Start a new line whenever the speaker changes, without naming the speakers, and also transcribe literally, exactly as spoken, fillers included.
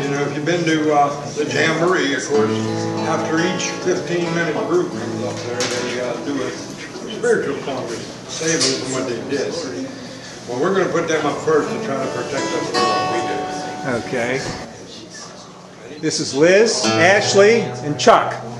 You know, if you've been to uh, the Jamboree, of course, after each fifteen minute group comes up there, they uh, do a spiritual song to save them from what they did. Well, we're going to put them up first to try to protect us from what we did.
Okay. This is Liz, Ashley, and Chuck.